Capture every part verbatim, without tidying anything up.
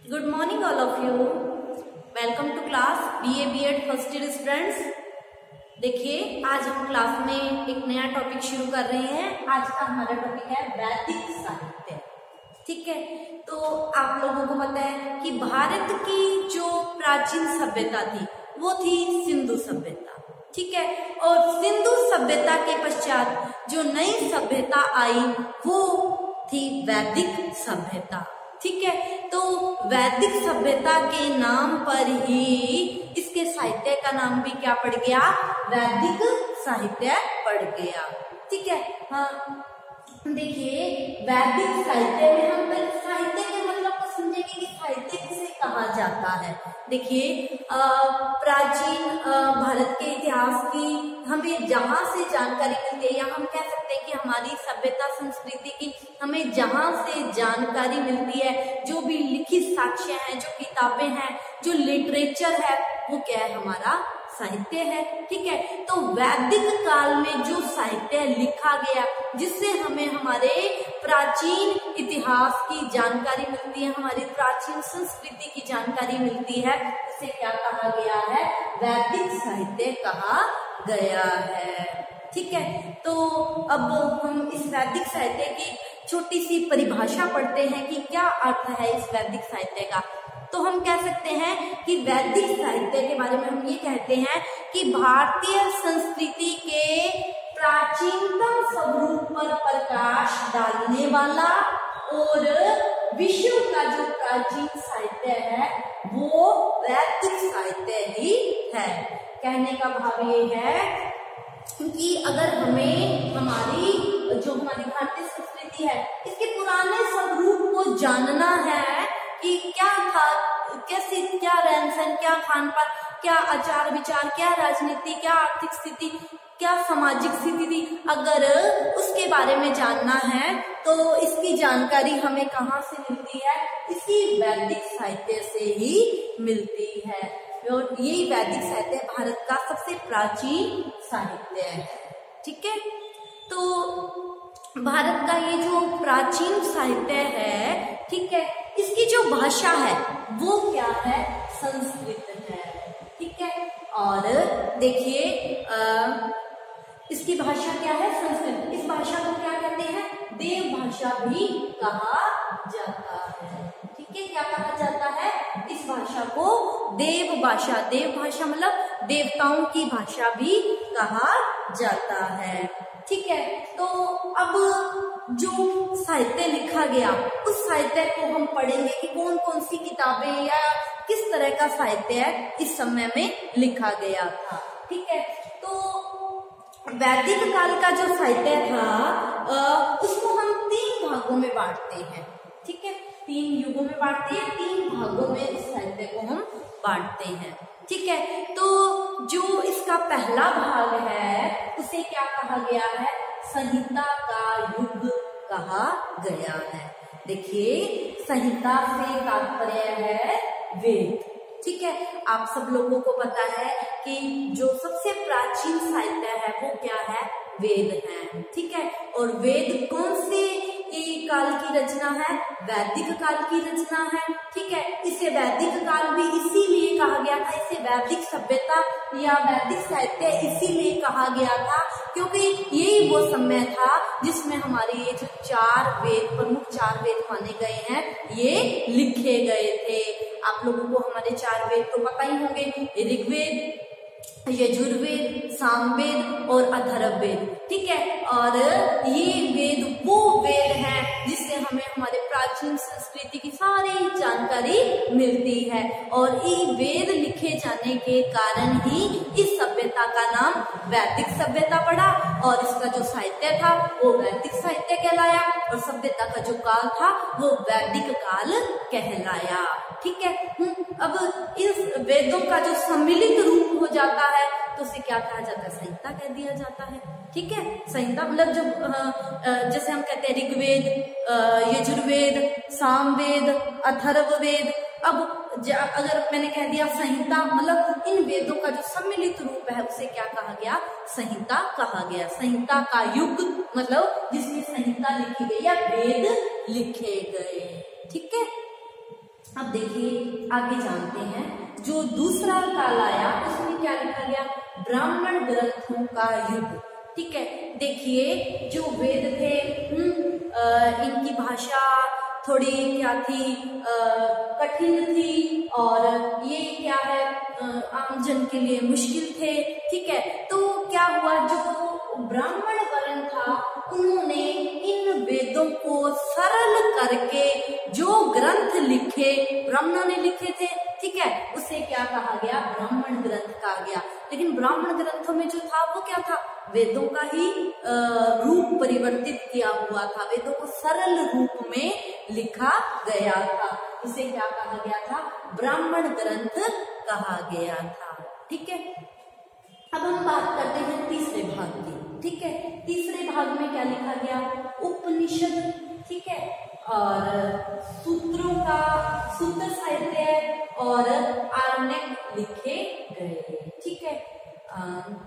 Good morning all of you. Welcome to class B A B Ed first year students. देखिए आज हम class में एक नया टॉपिक शुरू कर रहे हैं। आज का हमारा टॉपिक है वैदिक साहित्य। ठीक है, तो आप लोगों को पता है कि भारत की जो प्राचीन सभ्यता थी वो थी सिंधु सभ्यता। ठीक है, और सिंधु सभ्यता के पश्चात जो नई सभ्यता आई वो थी वैदिक सभ्यता। ठीक है, तो वैदिक सभ्यता के नाम पर ही इसके साहित्य का नाम भी क्या पड़ गया? वैदिक साहित्य पड़ गया। ठीक है, हाँ देखिए वैदिक साहित्य में हम साहित्य के मतलब को समझेंगे कि साहित्य किसे कहा जाता है। देखिए प्राचीन भारत के इतिहास की हमें जहां से जानकारी मिलती है, या हम कह सकते हैं कि हमारी सभ्यता संस्कृति की हमें जहां से जानकारी मिलती है, जो भी लिखित साक्ष्य हैं, जो किताबें हैं, जो लिटरेचर है, वो क्या है? हमारा साहित्य है। ठीक है, तो वैदिक काल में जो साहित्य लिखा गया जिससे हमें हमारे प्राचीन इतिहास की जानकारी मिलती है, हमारी प्राचीन संस्कृति की जानकारी मिलती है, उसे क्या कहा गया है? वैदिक साहित्य कहा गया है। ठीक है, तो अब हम इस वैदिक साहित्य की छोटी सी परिभाषा पढ़ते हैं कि क्या अर्थ है इस वैदिक साहित्य का। तो हम कह सकते हैं कि वैदिक साहित्य के बारे में हम ये कहते हैं कि भारतीय संस्कृति के प्राचीनतम स्वरूप पर प्रकाश डालने वाला और विश्व का जो प्राचीन साहित्य है वो वैदिक साहित्य ही है। कहने का भाव ये है कि अगर हमें हमारी जो हमारी भारतीय संस्कृति है इसके पुराने स्वरूप को जानना है कि क्या था, कैसे, क्या रहन सहन, क्या खान पान, क्या आचार विचार, क्या राजनीति, क्या आर्थिक स्थिति, क्या सामाजिक स्थिति थी, अगर उसके बारे में जानना है तो इसकी जानकारी हमें कहाँ से मिलती है? इसी वैदिक साहित्य से ही मिलती है। और यही वैदिक साहित्य भारत का सबसे प्राचीन साहित्य है। ठीक है, तो भारत का ये जो प्राचीन साहित्य है, ठीक है, इसकी जो भाषा है वो क्या है? संस्कृत है। ठीक है, और देखिए इसकी भाषा क्या है? संस्कृत। इस भाषा को क्या कहते हैं? देव भाषा भी कहा जाता है। ठीक है, क्या कहा जाता है? इस भाषा को देव भाषा, देव भाषा मतलब देवताओं की भाषा भी कहा जाता है। ठीक है, तो अब जो साहित्य लिखा गया उस साहित्य को हम पढ़ेंगे कि कौन कौन सी किताबें या किस तरह का साहित्य इस समय में लिखा गया था। ठीक है, तो वैदिक काल का जो साहित्य था उसको हम तीन भागों में बांटते हैं। ठीक है, तीन युगों में बांटते हैं, तीन भागों में इस साहित्य को हम बांटते हैं। ठीक है, तो जो इसका पहला भाग है उसे क्या कहा गया है? संहिता का युग कहा गया है। देखिए संहिता से तात्पर्य है वेद। ठीक है, आप सब लोगों को पता है कि जो सबसे प्राचीन साहित्य है वो क्या है? वेद है। ठीक है, और वेद कौन से काल की रचना है? वैदिक काल की रचना है। ठीक है, इसे वैदिक काल भी इसीलिए कहा गया था, इसे वैदिक सभ्यता या वैदिक साहित्य इसीलिए कहा गया था क्योंकि यही वो समय था जिसमें हमारे ये जो चार वेद, प्रमुख चार वेद माने गए हैं, ये लिखे गए थे। आप लोगों को हमारे चार वेद तो पता ही होंगे, ऋग्वेद, यजुर्वेद, सामवेद और अथर्ववेद। ठीक है, और ये वेद वो वेद हैं जिससे हमें हमारे प्राचीन संस्कृति की सारी जानकारी मिलती है, और ये वेद लिखे जाने के कारण ही इस सभ्यता का नाम वैदिक सभ्यता पड़ा, और इसका जो साहित्य था वो वैदिक साहित्य कहलाया, और सभ्यता का जो काल था वो वैदिक काल कहलाया। ठीक है, अब इस वेदों का जो सम्मिलित रूप हो जाता है तो उसे क्या कहा जाता है? संहिता कह दिया जाता है। ठीक है, संहिता मतलब जब जैसे हम कहते हैं ऋग्वेद, यजुर्वेद, सामवेद, अथर्ववेद, अब अगर मैंने कह दिया संहिता मतलब इन वेदों का जो सम्मिलित रूप है उसे क्या कहा गया? संहिता कहा गया। संहिता का युग मतलब जिसमें संहिता लिखी गई या वेद लिखे गए। ठीक है, अब देखिए आगे जानते हैं। जो दूसरा काल आया उसमें क्या लिखा गया, ब्राह्मण ग्रंथों का युग। ठीक है, देखिए जो वेद थे इनकी भाषा थोड़ी क्या थी, कठिन थी और ये क्या है आम जन के लिए मुश्किल थे। ठीक है, तो क्या हुआ, जो ब्राह्मण वर्ण था उन्होंने इन वेदों को सरल करके जो ग्रंथ लिखे, ब्राह्मणों ने लिखे थे, ठीक है, उसे क्या कहा गया, ब्राह्मण ग्रंथ कहा गया। लेकिन ब्राह्मण ग्रंथों में जो था वो क्या था, वेदों का ही रूप परिवर्तित किया हुआ था, वेदों को सरल रूप में लिखा गया था, इसे क्या कहा गया था, ब्राह्मण ग्रंथ कहा गया था। ठीक है, अब हम बात करते हैं तीसरे भाग की। ठीक है, तीसरे भाग में क्या लिखा गया, उपनिषद, ठीक है, और सूत्रों का सूत्र साहित्य और आरण्यक लिखे गए। ठीक है, आ,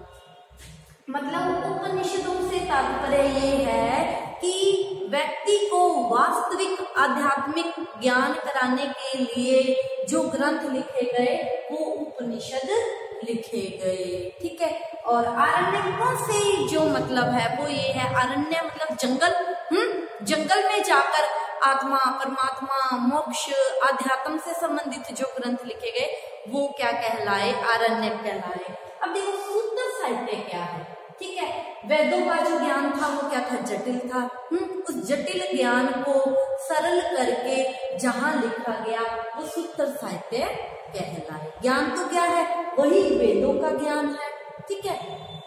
मतलब उपनिषदों से तात्पर्य ये है कि व्यक्ति को वास्तविक आध्यात्मिक ज्ञान कराने के लिए जो ग्रंथ लिखे गए वो उपनिषद लिखे गए। ठीक है, और आरण्यकों से जो मतलब है वो ये है, आरण्य मतलब जंगल, हम्म जंगल में जाकर आत्मा, परमात्मा, मोक्ष, आध्यात्म से संबंधित जो ग्रंथ लिखे गए वो क्या कहलाए, आरण्य कहलाए। अब देखो सूत्र साहित्य क्या है। ठीक है, वेदों का जो ज्ञान था वो क्या था, जटिल था। हम्म उस जटिल ज्ञान को सरल करके जहां लिखा गया वो सूत्र साहित्य कहलाए। ज्ञान तो क्या है, वही वेदों का ज्ञान है। ठीक है,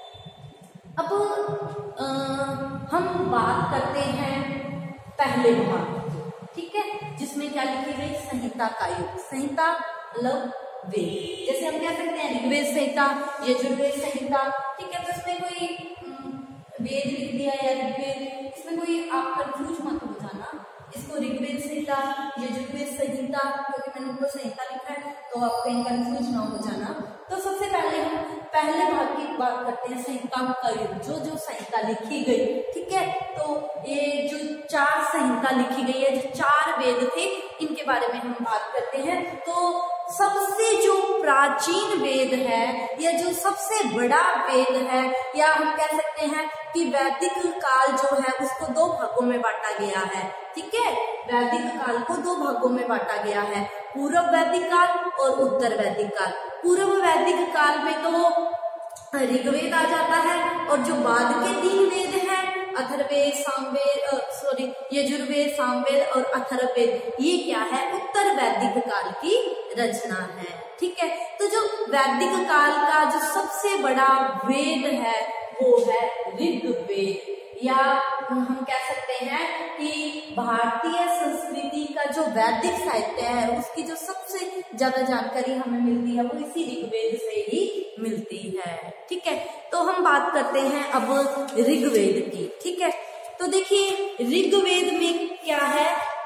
अब आ, हम बात करते हैं पहले भाग, ठीक है, जिसमें क्या लिखी गई, संहिता का युग। संहिता मतलब वेद, जैसे हम क्या कहते हैं ऋग्वेद संहिता, यजुर्वेद संहिता। ठीक है, तो इसमें कोई वेद लिख दिया या ऋग्वेद, इसमें कोई आप कंफ्यूज मत हो जाना, इसको ऋग्वेद संहिता, यजुर्वेद संहिता, क्योंकि मैंने ऊपर संहिता लिखा है तो आप कहीं कंफ्यूज ना हो जाना। तो सबसे पहले हम पहले भाग की बात करते हैं, संहिता का युग, जो जो संहिता लिखी गई। ठीक है, तो ये जो चार संहिता लिखी गई है, जो चार वेद थे, इनके बारे में हम बात करते हैं। तो सबसे जो प्राचीन वेद है या जो सबसे बड़ा वेद है, या हम कह सकते हैं कि वैदिक काल जो है उसको दो भागों में बांटा गया है। ठीक है, वैदिक काल को दो भागों में बांटा गया है, पूर्व वैदिक काल और उत्तर वैदिक काल। पूर्व वैदिक काल में तो ऋग्वेद आ जाता है, और जो बाद के तीन वेद हैं, अथर्ववेद, सामवेद, सॉरी यजुर्वेद, सामवेद और अथर्ववेद, ये क्या है, उत्तर वैदिक काल की रचना है। ठीक है, तो जो वैदिक काल का जो सबसे बड़ा वेद है वो है ऋग्वेद, या हम कह सकते हैं कि भारतीय संस्कृति का जो वैदिक साहित्य है उसकी जो सबसे ज्यादा जानकारी हमें मिलती है वो इसी ऋग्वेद से ही मिलती है। ठीक है, तो हम बात करते हैं अब ऋग्वेद की। ठीक है, तो देखिए ऋग्वेद में क्या है,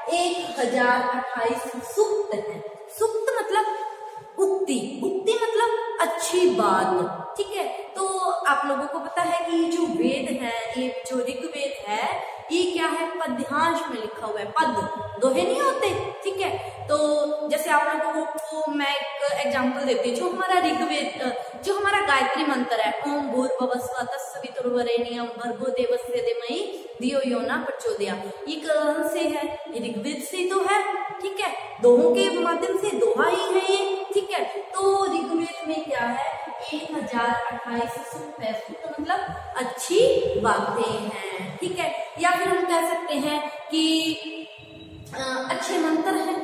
एक हजार अट्ठाईस सूक्त है। सूक्त मतलब उक्ति, उक्ति मतलब अच्छी बात। ठीक है, तो आप लोगों को पता है कि जो वेद है, ये जो ऋग्वेद है, ये क्या है, पद्यांश में लिखा हुआ है, पद दोहे नहीं होते। ठीक है, तो जैसे आप लोगों को मैं एक एग्जांपल देती हूँ, जो हमारा ऋग्वेद, जो हमारा गायत्री मंत्र है, ओम भूर्भुवः स्वः तत्सवितुर्वरेण्यं भर्गो देवस्य धीमहि धियो यो न प्रचोदयात्, ये कहाँ से है, ये ऋग्वेद से तो है। ठीक है, दोहों के माध्यम से दोहा ही है ये। ठीक है, तो ऋग्वेद में क्या है, एक हजार अट्ठाईस सूक्त है। सूक्त मतलब अच्छी बातें हैं। ठीक है, या फिर हम कह सकते हैं कि आ, अच्छे मंत्र हैं।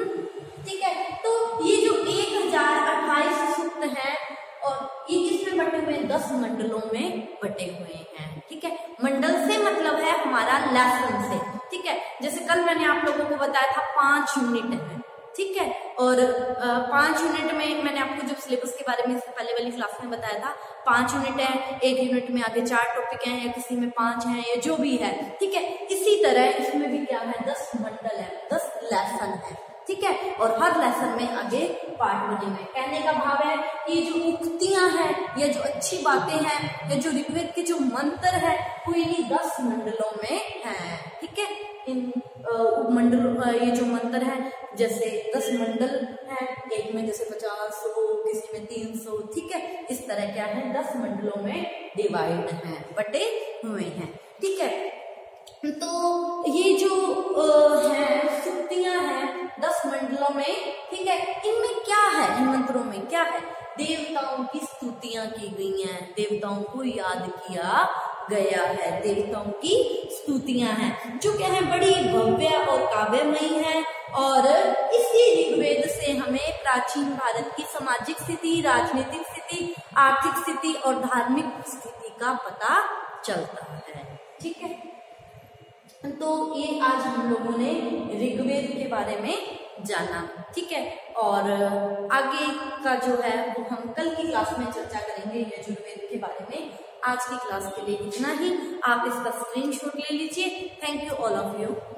ठीक है, तो ये जो एक हजार अट्ठाईस सूक्त है और ये किसमें बटे हुए हैं, दस मंडलों में बटे हुए हैं। ठीक है, मंडल से मतलब है हमारा लेसन से। ठीक है, जैसे कल मैंने आप लोगों को बताया था पांच यूनिट है। ठीक है, और आ, पांच यूनिट में मैंने आपको जब सिलेबस के बारे में इससे पहले वाली क्लास में बताया था, पांच यूनिट है, एक यूनिट में आगे चार टॉपिक हैं, या किसी में पांच हैं, या जो भी है। ठीक है, इसी तरह इसमें भी क्या है, दस मंडल है, दस लेसन है। ठीक है, और हर लेसन में आगे पार्ट बने हुए। कहने का भाव है कि जो उक्तियां हैं या जो अच्छी बातें हैं या जो ऋग्वेद के जो मंत्र है वो इन्हीं दस मंडलों में है। ठीक है, इन मंडल ये जो मंत्र है जैसे दस मंडल है, एक में जैसे पचास सौ, किसी में तीन सौ, ठीक है, इस तरह क्या है दस मंडलों में डिवाइड है, बटे हुए हैं, ठीक है। तो ये जो आ, है स्तुतियां हैं दस मंडलों में, ठीक है, इनमें क्या है, इन मंत्रों में क्या है, देवताओं की स्तुतियां की गई हैं, देवताओं को याद किया गया है, देवताओं की स्तुतियां हैं जो क्या है बड़ी भव्य और काव्यमयी है। और इसी ऋग्वेद से हमें प्राचीन भारत की सामाजिक स्थिति, राजनीतिक स्थिति, आर्थिक स्थिति और धार्मिक स्थिति का पता चलता है, ठीक है। तो ये आज हम लोगों ने ऋग्वेद के बारे में जाना, ठीक है, और आगे का जो है वो हम कल की क्लास में चर्चा करेंगे यजुर्वेद के बारे में। आज की क्लास के लिए इतना ही, आप इसका स्क्रीनशॉट ले लीजिए। Thank you all of you.